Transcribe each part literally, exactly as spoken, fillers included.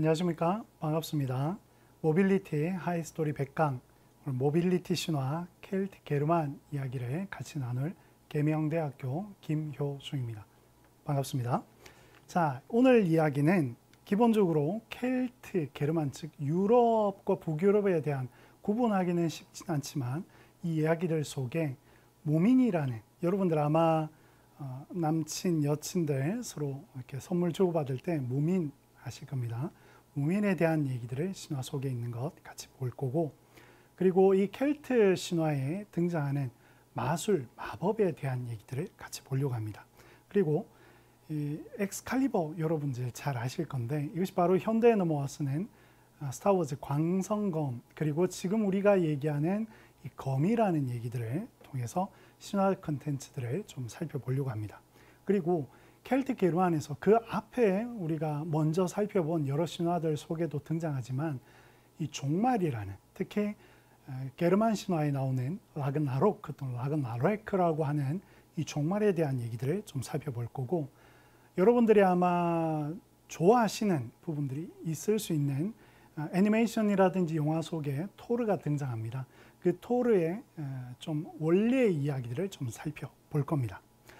안녕하십니까. 반갑습니다. 모빌리티 하이스토리 백 강, 오늘 모빌리티 신화 켈트 게르만 이야기를 같이 나눌 계명대학교 김효중입니다. 반갑습니다. 자, 오늘 이야기는 기본적으로 켈트 게르만, 즉 유럽과 북유럽에 대한 구분하기는 쉽진 않지만 이 이야기를 속에 무민이라는, 여러분들 아마 어, 남친, 여친들 서로 이렇게 선물 주고받을 때 무민 아실 겁니다. 무민에 대한 얘기들을 신화 속에 있는 것 같이 볼 거고, 그리고 이 켈트 신화에 등장하는 마술, 마법에 대한 얘기들을 같이 보려고 합니다. 그리고 이 엑스칼리버 여러분들 잘 아실 건데, 이것이 바로 현대에 넘어와 쓰는 스타워즈 광성검, 그리고 지금 우리가 얘기하는 이 검이라는 얘기들을 통해서 신화 컨텐츠들을 좀 살펴보려고 합니다. 그리고 켈트 게르만에서 그 앞에 우리가 먼저 살펴본 여러 신화들 속에도 등장하지만 이 종말이라는, 특히 게르만 신화에 나오는 라그나로크 또는 라그나로크라고 하는 이 종말에 대한 얘기들을 좀 살펴볼 거고, 여러분들이 아마 좋아하시는 부분들이 있을 수 있는 애니메이션이라든지 영화 속에 토르가 등장합니다. 그 토르의 좀 원래의 이야기들을 좀 살펴볼 겁니다.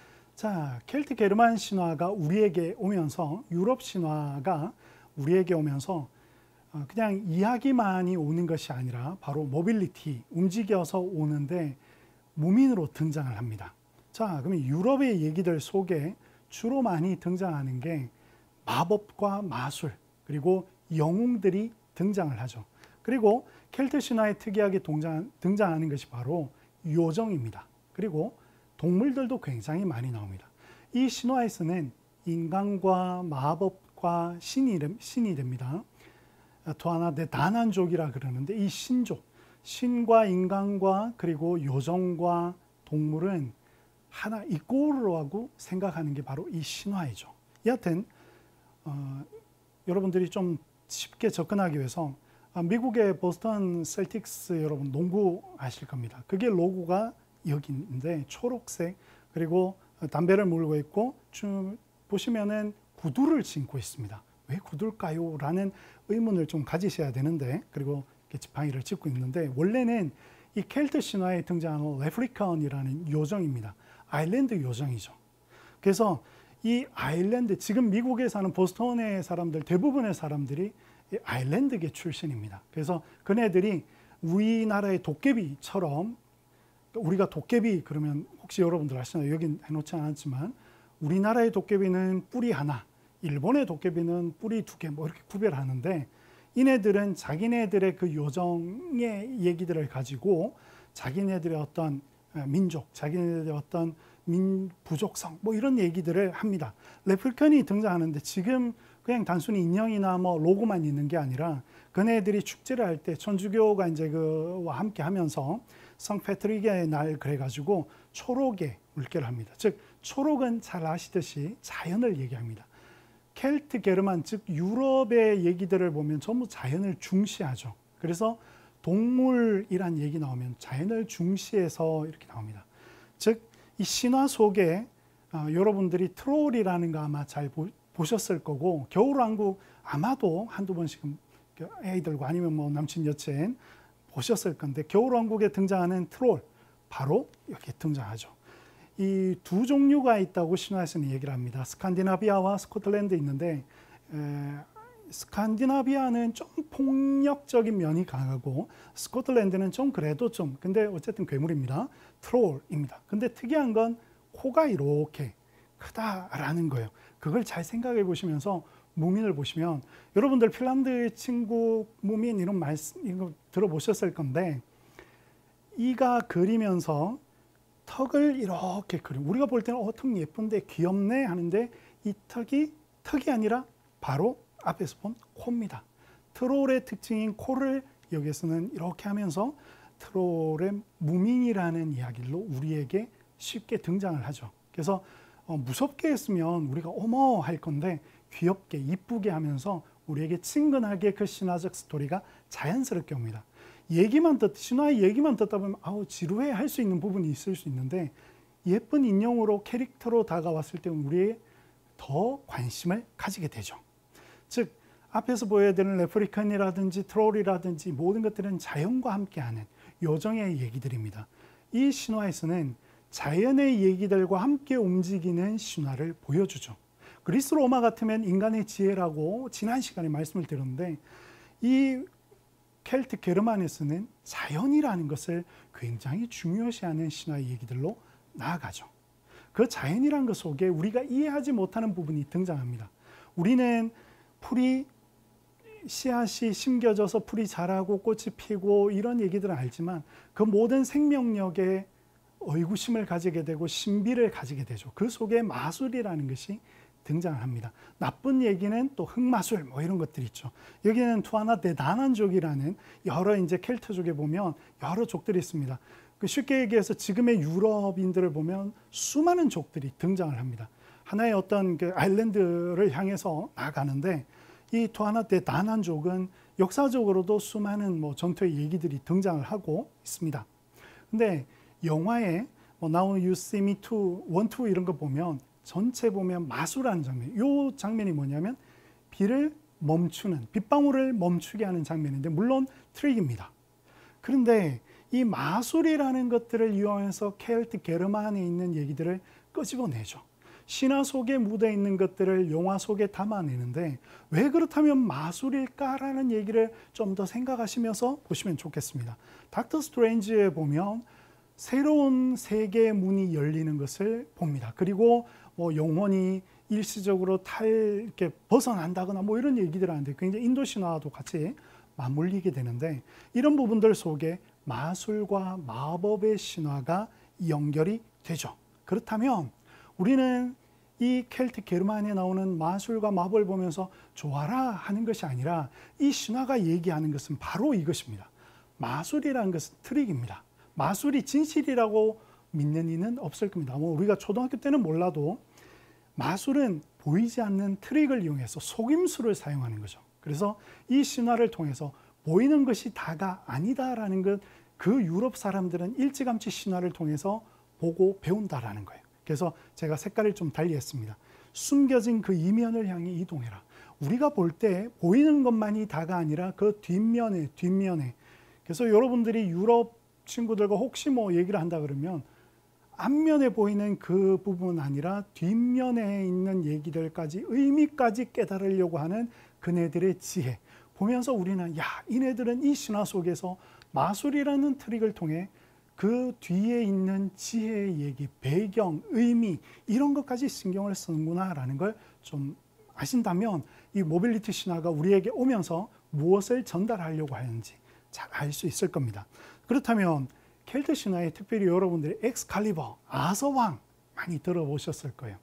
자, 켈트 게르만 신화가 우리에게 오면서, 유럽 신화가 우리에게 오면서 그냥 이야기만이 오는 것이 아니라 바로 모빌리티, 움직여서 오는데 무민으로 등장을 합니다. 자, 그러면 유럽의 얘기들 속에 주로 많이 등장하는 게 마법과 마술, 그리고 영웅들이 등장을 하죠. 그리고 켈트 신화에 특이하게 등장, 등장하는 것이 바로 요정입니다. 그리고 동물들도 굉장히 많이 나옵니다. 이 신화에서는 인간과 마법과 신이, 신이 됩니다. 또 하나 대단한족이라 그러는데, 이 신족, 신과 인간과 그리고 요정과 동물은 하나 이꼴로 하고 생각하는 게 바로 이 신화이죠. 여하튼 어, 여러분들이 좀 쉽게 접근하기 위해서 미국의 보스턴 셀틱스 여러분 농구 아실 겁니다. 그게 로고가 여기 있는데 초록색, 그리고 담배를 물고 있고 쭉 보시면은 구두를 신고 있습니다. 왜 구두일까요? 라는 의문을 좀 가지셔야 되는데, 그리고 지팡이를 짚고 있는데, 원래는 이 켈트 신화에 등장하는 레프리컨이라는 요정입니다. 아일랜드 요정이죠. 그래서 이 아일랜드, 지금 미국에 사는 보스턴의 사람들, 대부분의 사람들이 아일랜드계 출신입니다. 그래서 그네들이 우리나라의 도깨비처럼, 우리가 도깨비 그러면 혹시 여러분들 아시나요? 여긴 해놓지 않았지만 우리나라의 도깨비는 뿔이 하나, 일본의 도깨비는 뿔이 두 개, 뭐 이렇게 구별하는데, 이네들은 자기네들의 그 요정의 얘기들을 가지고 자기네들의 어떤 민족, 자기네들의 어떤 민 부족성, 뭐 이런 얘기들을 합니다. 레플컨이 등장하는데 지금 그냥 단순히 인형이나 뭐 로고만 있는 게 아니라, 그네들이 축제를 할 때 천주교가 이제 그와 함께 하면서 성패트릭의 날 그래가지고 초록의 물결을 합니다. 즉 초록은 잘 아시듯이 자연을 얘기합니다. 켈트 게르만, 즉 유럽의 얘기들을 보면 전부 자연을 중시하죠. 그래서 동물이란 얘기 나오면 자연을 중시해서 이렇게 나옵니다. 즉 이 신화 속에 어, 여러분들이 트롤이라는 거 아마 잘 보, 보셨을 거고, 겨울왕국 아마도 한두 번씩은 애들과 아니면 뭐 남친 여친 보셨을 건데, 겨울왕국에 등장하는 트롤, 바로 여기 등장하죠. 이 두 종류가 있다고 신화에서는 얘기를 합니다. 스칸디나비아와 스코틀랜드 있는데, 에, 스칸디나비아는 좀 폭력적인 면이 강하고 스코틀랜드는 좀 그래도 좀, 근데 어쨌든 괴물입니다. 트롤입니다. 근데 특이한 건 코가 이렇게 크다라는 거예요. 그걸 잘 생각해 보시면서 무민을 보시면, 여러분들 핀란드 친구 무민 이런 말씀 이거 들어보셨을 건데, 이가 그리면서 턱을 이렇게 그림, 우리가 볼 때는 어, 턱 예쁜데 귀엽네 하는데, 이 턱이 턱이 아니라 바로 앞에서 본 코입니다. 트롤의 특징인 코를 여기서는 이렇게 하면서 트롤의 무민이라는 이야기로 우리에게 쉽게 등장을 하죠. 그래서 어, 무섭게 했으면 우리가 어머 할 건데, 귀엽게 이쁘게 하면서 우리에게 친근하게 그 신화적 스토리가 자연스럽게 옵니다. 얘기만 듣, 신화의 얘기만 듣다 보면 아우 지루해 할 수 있는 부분이 있을 수 있는데, 예쁜 인형으로 캐릭터로 다가왔을 때 우리의 더 관심을 가지게 되죠. 즉 앞에서 보여드린 레프리칸이라든지 트롤이라든지 모든 것들은 자연과 함께하는 요정의 얘기들입니다. 이 신화에서는 자연의 얘기들과 함께 움직이는 신화를 보여주죠. 그리스 로마 같으면 인간의 지혜라고 지난 시간에 말씀을 드렸는데, 이 켈트 게르만에서는 자연이라는 것을 굉장히 중요시하는 신화의 얘기들로 나아가죠. 그 자연이라는 것 속에 우리가 이해하지 못하는 부분이 등장합니다. 우리는 풀이 씨앗이 심겨져서 풀이 자라고 꽃이 피고 이런 얘기들은 알지만 그 모든 생명력에 의구심을 가지게 되고 신비를 가지게 되죠. 그 속에 마술이라는 것이 등장을 합니다. 나쁜 얘기는 또 흑마술 뭐 이런 것들이 있죠. 여기는 투아나 데 다난족이라는 여러 이제 켈트족에 보면 여러 족들이 있습니다. 그 쉽게 얘기해서 지금의 유럽인들을 보면 수많은 족들이 등장을 합니다. 하나의 어떤 그 아일랜드를 향해서 나가는데, 이 투아나 데 다난족은 역사적으로도 수많은 뭐 전투의 얘기들이 등장을 하고 있습니다. 근데 영화에 뭐 Now You See Me Too, 원, 투 이런 거 보면 전체 보면 마술하는 장면, 이 장면이 뭐냐면 비를 멈추는, 빗방울을 멈추게 하는 장면인데, 물론 트릭입니다. 그런데 이 마술이라는 것들을 이용해서 켈트 게르만에 있는 얘기들을 끄집어내죠. 신화 속에 묻어 있는 것들을 영화 속에 담아내는데, 왜 그렇다면 마술일까라는 얘기를 좀 더 생각하시면서 보시면 좋겠습니다. 닥터 스트레인지에 보면 새로운 세계의 문이 열리는 것을 봅니다. 그리고 뭐 영혼이 일시적으로 탈 이렇게 벗어난다거나 뭐 이런 얘기들 하는데 굉장히 인도 신화와도 같이 맞물리게 되는데, 이런 부분들 속에 마술과 마법의 신화가 연결이 되죠. 그렇다면 우리는 이 켈트 게르만에 나오는 마술과 마법을 보면서 좋아라 하는 것이 아니라, 이 신화가 얘기하는 것은 바로 이것입니다. 마술이라는 것은 트릭입니다. 마술이 진실이라고 믿는 이는 없을 겁니다. 뭐 우리가 초등학교 때는 몰라도 마술은 보이지 않는 트릭을 이용해서 속임수를 사용하는 거죠. 그래서 이 신화를 통해서 보이는 것이 다가 아니다라는 것, 그 유럽 사람들은 일찌감치 신화를 통해서 보고 배운다라는 거예요. 그래서 제가 색깔을 좀 달리 했습니다. 숨겨진 그 이면을 향해 이동해라. 우리가 볼 때 보이는 것만이 다가 아니라 그 뒷면에 뒷면에, 그래서 여러분들이 유럽 친구들과 혹시 뭐 얘기를 한다 그러면 앞면에 보이는 그 부분 아니라 뒷면에 있는 얘기들까지, 의미까지 깨달으려고 하는 그네들의 지혜 보면서 우리는, 야, 이네들은 이 신화 속에서 마술이라는 트릭을 통해 그 뒤에 있는 지혜의 얘기, 배경, 의미 이런 것까지 신경을 쓰는구나라는 걸 좀 아신다면, 이 모빌리티 신화가 우리에게 오면서 무엇을 전달하려고 하는지 잘 알 수 있을 겁니다. 그렇다면 켈트 신화에 특별히 여러분들이 엑스칼리버, 아서왕 많이 들어보셨을 거예요.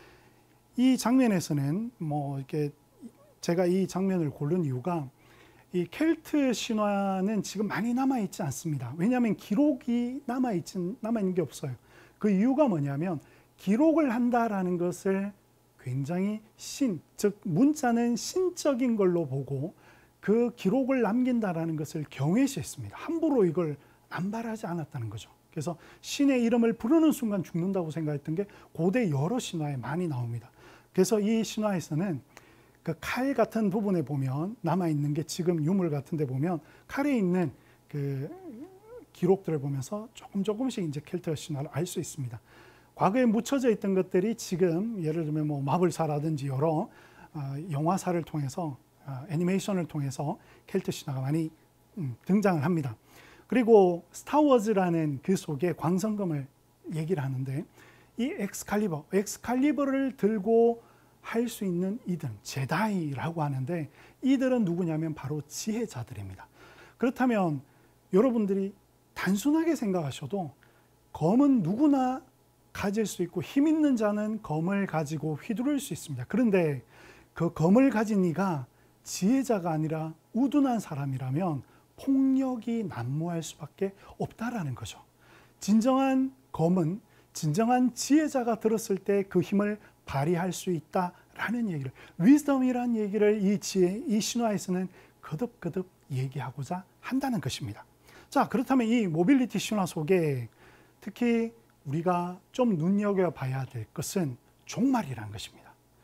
이 장면에서는 뭐 이렇게 제가 이 장면을 고른 이유가, 이 켈트 신화는 지금 많이 남아있지 않습니다. 왜냐하면 기록이 남아있진, 남아있는 게 없어요. 그 이유가 뭐냐면, 기록을 한다라는 것을 굉장히 신, 즉 문자는 신적인 걸로 보고 그 기록을 남긴다라는 것을 경외시했습니다. 함부로 이걸 남발하지 않았다는 거죠. 그래서 신의 이름을 부르는 순간 죽는다고 생각했던 게 고대 여러 신화에 많이 나옵니다. 그래서 이 신화에서는 그 칼 같은 부분에 보면 남아있는 게, 지금 유물 같은 데 보면 칼에 있는 그 기록들을 보면서 조금 조금씩 이제 켈트 신화를 알 수 있습니다. 과거에 묻혀져 있던 것들이 지금 예를 들면 뭐 마블사라든지 여러 어, 영화사를 통해서, 어, 애니메이션을 통해서 켈트 신화가 많이 음, 등장을 합니다. 그리고 스타워즈라는 그 속에 광선검을 얘기를 하는데, 이 엑스칼리버, 엑스칼리버를 들고 할 수 있는 이들, 제다이라고 하는데, 이들은 누구냐면 바로 지혜자들입니다. 그렇다면 여러분들이 단순하게 생각하셔도 검은 누구나 가질 수 있고 힘 있는 자는 검을 가지고 휘두를 수 있습니다. 그런데 그 검을 가진 이가 지혜자가 아니라 우둔한 사람이라면 폭력이 난무할 수밖에 없다라는 거죠. 진정한 검은, 진정한 지혜자가 들었을 때 그 힘을 발휘할 수 있다라는 얘기를, 위즈덤이라는 얘기를 이 지혜, 이 신화에서는 거듭거듭 얘기하고자 한다는 것입니다. 자, 그렇다면 이 모빌리티 신화 속에 특히 우리가 좀 눈여겨봐야 될 것은 종말이라는 것입니다.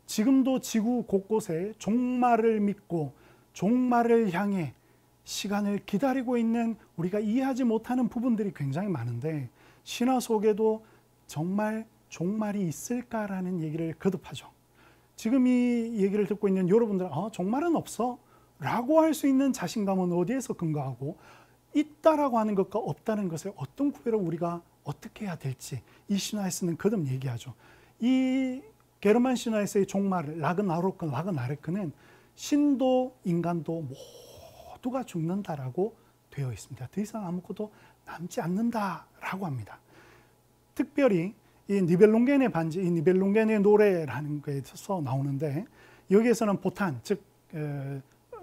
지금도 지구 곳곳에 종말을 믿고 종말을 향해 시간을 기다리고 있는 우리가 이해하지 못하는 부분들이 굉장히 많은데, 신화 속에도 정말 종말이 있을까라는 얘기를 거듭하죠. 지금 이 얘기를 듣고 있는 여러분들은 아, 종말은 없어 라고 할 수 있는 자신감은 어디에서 근거하고, 있다라고 하는 것과 없다는 것에 어떤 구별을 우리가 어떻게 해야 될지 이 신화에서는 거듭 얘기하죠. 이 게르만 신화에서의 종말, 라그나로크, 라그나레크는 신도 인간도 모두가 죽는다라고 되어 있습니다. 더 이상 아무것도 남지 않는다라고 합니다. 특별히 이 니벨룽겐의 반지, 이 니벨룽겐의 노래라는 거에 있어서 나오는데, 여기에서는 보탄, 즉 에,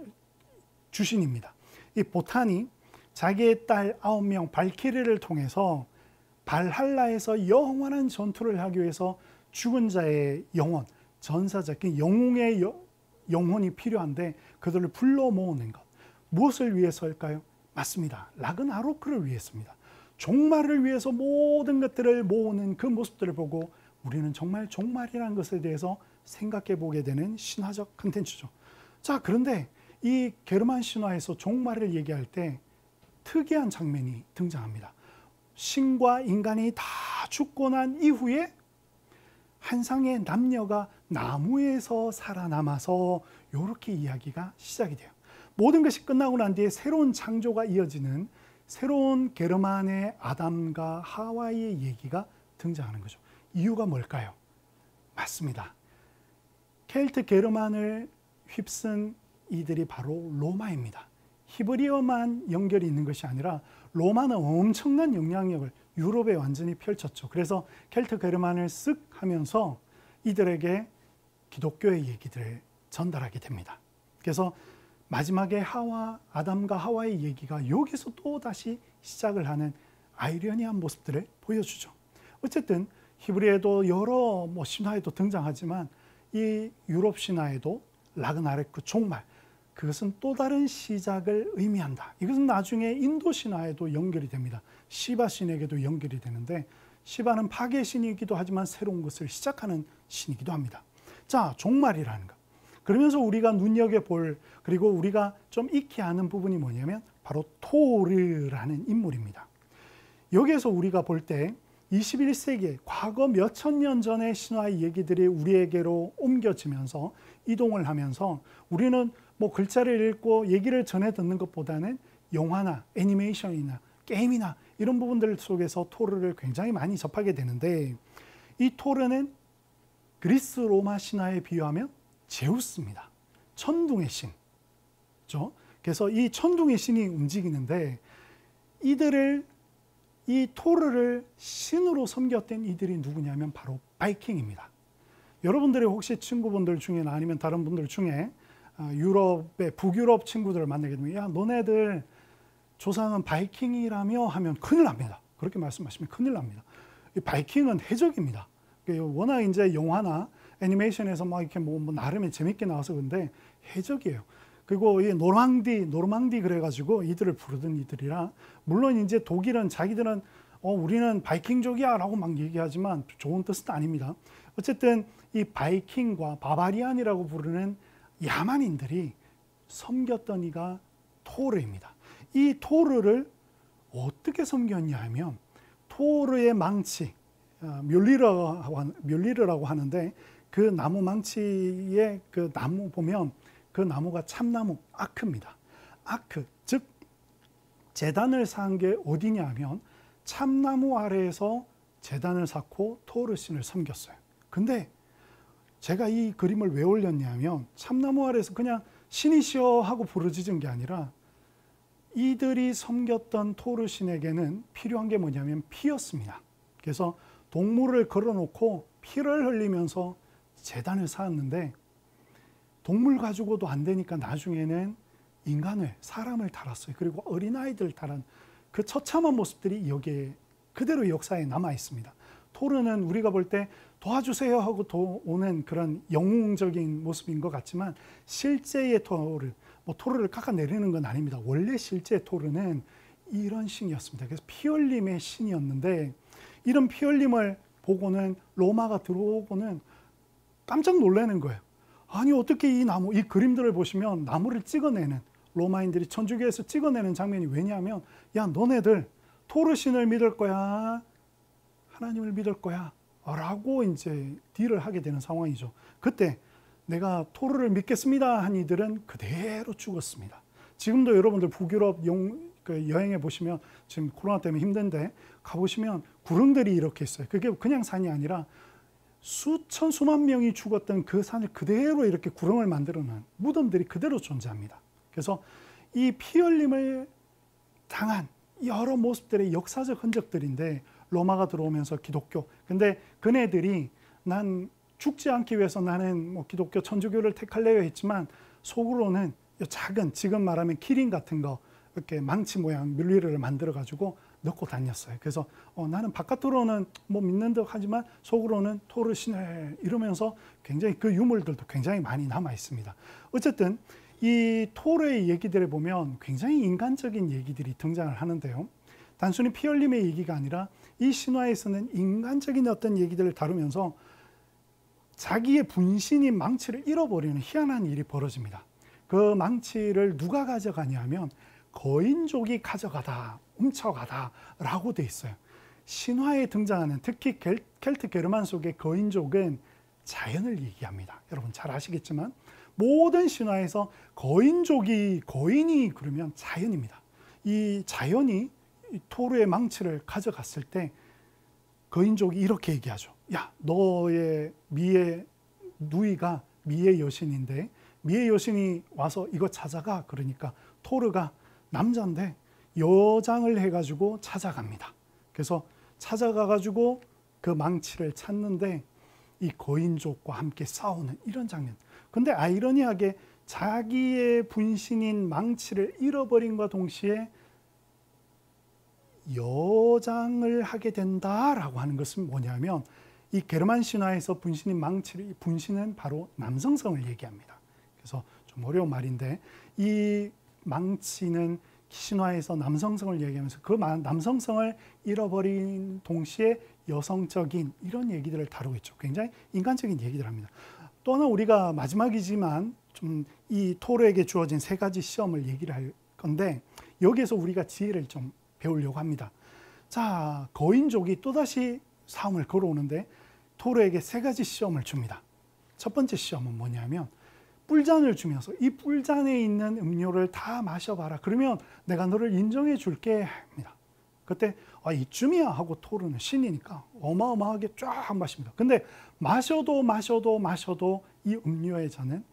주신입니다. 이 보탄이 자기의 딸 아홉 명 발키리를 통해서 발할라에서 영원한 전투를 하기 위해서 죽은 자의 영혼, 전사자, 영웅의 여, 영혼이 필요한데 그들을 불러 모으는 것. 무엇을 위해서일까요? 맞습니다. 라그나로크를 위해서입니다. 종말을 위해서 모든 것들을 모으는 그 모습들을 보고 우리는 정말 종말이라는 것에 대해서 생각해 보게 되는 신화적 컨텐츠죠. 자, 그런데 이 게르만 신화에서 종말을 얘기할 때 특이한 장면이 등장합니다. 신과 인간이 다 죽고 난 이후에 한 쌍의 남녀가 나무에서 살아남아서 이렇게 이야기가 시작이 돼요. 모든 것이 끝나고 난 뒤에 새로운 창조가 이어지는 새로운 게르만의 아담과 하와의 얘기가 등장하는 거죠. 이유가 뭘까요? 맞습니다. 켈트 게르만을 휩쓴 이들이 바로 로마입니다. 히브리어만 연결이 있는 것이 아니라 로마는 엄청난 영향력을 유럽에 완전히 펼쳤죠. 그래서 켈트 게르만을 쓱 하면서 이들에게 기독교의 얘기들을 전달하게 됩니다. 그래서 마지막에 하와, 아담과 하와의 얘기가 여기서 또 다시 시작을 하는 아이러니한 모습들을 보여주죠. 어쨌든 히브리에도 여러 뭐 신화에도 등장하지만 이 유럽 신화에도 라그나레크 종말, 그것은 또 다른 시작을 의미한다. 이것은 나중에 인도 신화에도 연결이 됩니다. 시바 신에게도 연결이 되는데, 시바는 파괴 신이기도 하지만 새로운 것을 시작하는 신이기도 합니다. 자, 종말이라는 것. 그러면서 우리가 눈여겨볼, 그리고 우리가 좀 익히 아는 부분이 뭐냐면 바로 토르라는 인물입니다. 여기에서 우리가 볼 때 이십일 세기에 과거 몇천 년 전의 신화의 얘기들이 우리에게로 옮겨지면서 이동을 하면서 우리는 뭐 글자를 읽고 얘기를 전해 듣는 것보다는 영화나 애니메이션이나 게임이나 이런 부분들 속에서 토르를 굉장히 많이 접하게 되는데, 이 토르는 그리스 로마 신화에 비유하면 제우스입니다. 천둥의 신. 그렇죠? 그래서 이 천둥의 신이 움직이는데, 이들을 이 토르를 신으로 섬겼던 이들이 누구냐면 바로 바이킹입니다. 여러분들이 혹시 친구분들 중에나 아니면 다른 분들 중에 유럽의 북유럽 친구들을 만나게 되면 야, 너네들 조상은 바이킹이라며 하면 큰일 납니다. 그렇게 말씀하시면 큰일 납니다. 이 바이킹은 해적입니다. 워낙 이제 영화나 애니메이션에서 막 이렇게 뭐, 뭐 나름의 재밌게 나와서 그런데 해적이에요. 그리고 이 노르망디, 노르망디 그래가지고 이들을 부르던 이들이라, 물론 이제 독일은 자기들은 어, 우리는 바이킹족이야 라고 막 얘기하지만 좋은 뜻은 아닙니다. 어쨌든 이 바이킹과 바바리안이라고 부르는 야만인들이 섬겼던 이가 토르입니다. 이 토르를 어떻게 섬겼냐 하면, 토르의 망치, 뮬리르라고 하는데, 그 나무 망치의 그 나무 보면 그 나무가 참나무 아크입니다. 아크, 즉 제단을 쌓은 게 어디냐 하면 참나무 아래에서 제단을 쌓고 토르 신을 섬겼어요. 근데 제가 이 그림을 왜 올렸냐면, 참나무 아래에서 그냥 신이시여 하고 부르짖은 게 아니라 이들이 섬겼던 토르 신에게는 필요한 게 뭐냐면 피였습니다. 그래서 동물을 걸어놓고 피를 흘리면서 제단을 쌓았는데, 동물 가지고도 안 되니까 나중에는 인간을, 사람을 달았어요. 그리고 어린아이들을 달은 그 처참한 모습들이 여기에 그대로 역사에 남아 있습니다. 토르는 우리가 볼 때 도와주세요 하고 도, 오는 그런 영웅적인 모습인 것 같지만, 실제의 토르, 뭐 토르를 깎아내리는 건 아닙니다. 원래 실제 토르는 이런 신이었습니다. 그래서 피 흘림의 신이었는데, 이런 피 흘림을 보고는 로마가 들어오고는 깜짝 놀라는 거예요. 아니 어떻게 이 나무, 이 그림들을 보시면 나무를 찍어내는, 로마인들이 천주교에서 찍어내는 장면이 왜냐하면 야 너네들 토르 신을 믿을 거야 하나님을 믿을 거야 라고 이제 딜을 하게 되는 상황이죠. 그때 내가 토르를 믿겠습니다 한 이들은 그대로 죽었습니다. 지금도 여러분들 북유럽 용, 그 여행해 보시면 지금 코로나 때문에 힘든데 가보시면 구릉들이 이렇게 있어요. 그게 그냥 산이 아니라 수천 수만 명이 죽었던 그 산을 그대로 이렇게 구릉을 만들어 놓은 무덤들이 그대로 존재합니다. 그래서 이 피 흘림을 당한 여러 모습들의 역사적 흔적들인데 로마가 들어오면서 기독교, 근데 그네들이 난 죽지 않기 위해서 나는 뭐 기독교 천주교를 택할래요 했지만 속으로는 작은, 지금 말하면 키링 같은 거 이렇게 망치 모양 물리를 만들어 가지고 넣고 다녔어요. 그래서 어, 나는 바깥으로는 뭐 믿는 듯 하지만 속으로는 토르 신을 이러면서 굉장히 그 유물들도 굉장히 많이 남아 있습니다. 어쨌든 이 토르의 얘기들을 보면 굉장히 인간적인 얘기들이 등장을 하는데요. 단순히 피 흘림의 얘기가 아니라 이 신화에서는 인간적인 어떤 얘기들을 다루면서 자기의 분신인 망치를 잃어버리는 희한한 일이 벌어집니다. 그 망치를 누가 가져가냐면 거인족이 가져가다, 훔쳐가다 라고 돼 있어요. 신화에 등장하는 특히 켈트 게르만 속의 거인족은 자연을 얘기합니다. 여러분 잘 아시겠지만 모든 신화에서 거인족이, 거인이 그러면 자연입니다. 이 자연이 토르의 망치를 가져갔을 때 거인족이 이렇게 얘기하죠. 야, 너의 미의 누이가 미의 여신인데 미의 여신이 와서 이거 찾아가. 그러니까 토르가 남자인데 여장을 해가지고 찾아갑니다. 그래서 찾아가가지고 그 망치를 찾는데 이 거인족과 함께 싸우는 이런 장면. 근데 아이러니하게 자기의 분신인 망치를 잃어버림과 동시에 여장을 하게 된다라고 하는 것은 뭐냐면 이 게르만 신화에서 분신인 망치를, 분신은 바로 남성성을 얘기합니다. 그래서 좀 어려운 말인데 이 망치는 신화에서 남성성을 얘기하면서 그 남성성을 잃어버린 동시에 여성적인 이런 얘기들을 다루고 있죠. 굉장히 인간적인 얘기를 합니다. 또 하나 우리가 마지막이지만 좀 이 토르에게 주어진 세 가지 시험을 얘기를 할 건데 여기에서 우리가 지혜를 좀 배우려고 합니다. 자, 거인족이 또다시 싸움을 걸어오는데 토르에게 세 가지 시험을 줍니다. 첫 번째 시험은 뭐냐면 뿔잔을 주면서 이 뿔잔에 있는 음료를 다 마셔봐라. 그러면 내가 너를 인정해 줄게 합니다. 그때 아, 이쯤이야 하고 토르는 신이니까 어마어마하게 쫙 마십니다. 근데 마셔도 마셔도 마셔도 이 음료의 잔은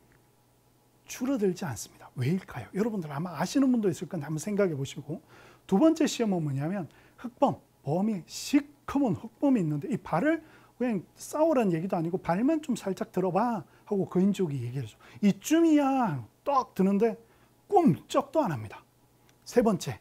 줄어들지 않습니다. 왜일까요? 여러분들 아마 아시는 분도 있을 건데 한번 생각해 보시고. 두 번째 시험은 뭐냐면 흑범, 범이 시커먼 흑범이 있는데 이 발을 그냥 싸우라는 얘기도 아니고 발만 좀 살짝 들어봐 하고 거인족이 얘기를 해줘. 이쯤이야 딱 드는데 꿈쩍도 안 합니다. 세 번째,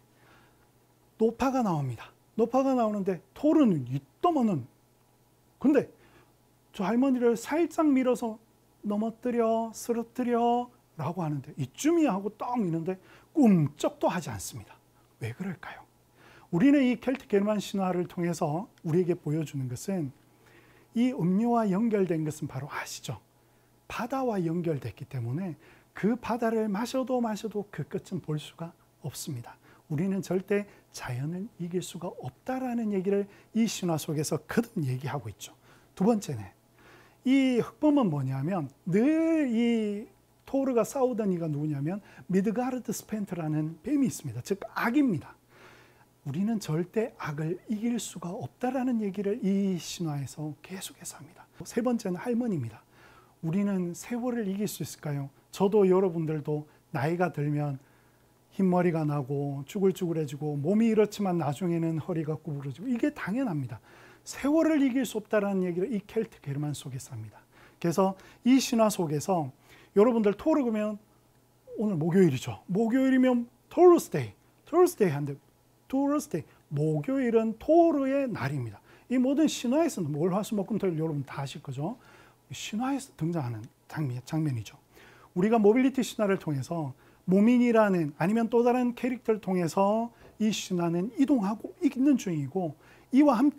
노파가 나옵니다. 노파가 나오는데 토르는 이떠면은 근데 저 할머니를 살짝 밀어서 넘어뜨려 쓰러뜨려 라고 하는데 이쯤이야 하고 딱 미는데 꿈쩍도 하지 않습니다. 왜 그럴까요? 우리는 이 켈트 게르만 신화를 통해서 우리에게 보여주는 것은 이 음료와 연결된 것은 바로 아시죠? 바다와 연결됐기 때문에 그 바다를 마셔도 마셔도 그 끝은 볼 수가 없습니다. 우리는 절대 자연을 이길 수가 없다라는 얘기를 이 신화 속에서 거듭 얘기하고 있죠. 두 번째는 이 흑범은 뭐냐면 늘 이 토르가 싸우던 이가 누구냐면 미드가르드 스펜트라는 뱀이 있습니다. 즉 악입니다. 우리는 절대 악을 이길 수가 없다라는 얘기를 이 신화에서 계속해서 합니다. 세 번째는 할머니입니다. 우리는 세월을 이길 수 있을까요? 저도 여러분들도 나이가 들면 흰머리가 나고 쭈글쭈글해지고 몸이 이렇지만 나중에는 허리가 구부러지고 이게 당연합니다. 세월을 이길 수 없다라는 얘기를 이 켈트 게르만 속에서 합니다. 그래서 이 신화 속에서 여러분들 토르 그러면 오늘 목요일이죠. 목요일이면 토르스데이, 토르스데이 한데 토르스데이, 목요일은 토르의 날입니다. 이 모든 신화에서는 월, 화, 수, 목, 금, 토일 여러분 다 아실 거죠. 신화에서 등장하는 장면, 장면이죠. 우리가 모빌리티 신화를 통해서 모민이라는 아니면 또 다른 캐릭터를 통해서 이 신화는 이동하고 있는 중이고 이와 함께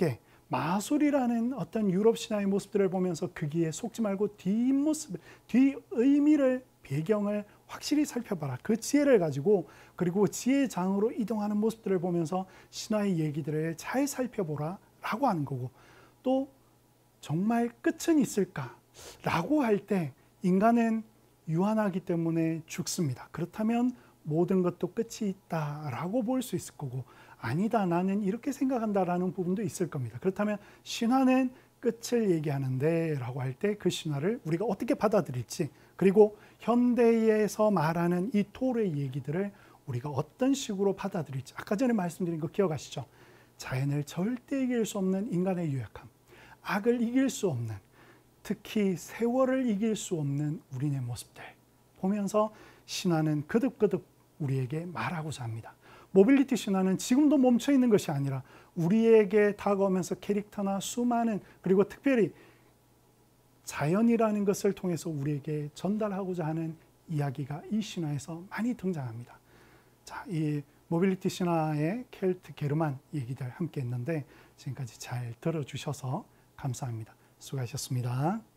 마술이라는 어떤 유럽 신화의 모습들을 보면서 거기에 속지 말고 뒷모습, 뒷의미를, 배경을 확실히 살펴봐라. 그 지혜를 가지고, 그리고 지혜의 장으로 이동하는 모습들을 보면서 신화의 얘기들을 잘 살펴보라 라고 하는 거고, 또 정말 끝은 있을까? 라고 할 때 인간은 유한하기 때문에 죽습니다. 그렇다면 모든 것도 끝이 있다라고 볼 수 있을 거고, 아니다, 나는 이렇게 생각한다라는 부분도 있을 겁니다. 그렇다면 신화는 끝을 얘기하는데 라고 할 때 그 신화를 우리가 어떻게 받아들일지, 그리고 현대에서 말하는 이 토르의 얘기들을 우리가 어떤 식으로 받아들일지, 아까 전에 말씀드린 거 기억하시죠? 자연을 절대 이길 수 없는 인간의 유약함, 악을 이길 수 없는, 특히 세월을 이길 수 없는 우리의 모습들 보면서 신화는 거듭거듭 우리에게 말하고자 합니다. 모빌리티 신화는 지금도 멈춰 있는 것이 아니라 우리에게 다가오면서 캐릭터나 수많은, 그리고 특별히 자연이라는 것을 통해서 우리에게 전달하고자 하는 이야기가 이 신화에서 많이 등장합니다. 자, 이 모빌리티 신화의 켈트 게르만 얘기들 함께 했는데 지금까지 잘 들어주셔서 감사합니다. 수고하셨습니다.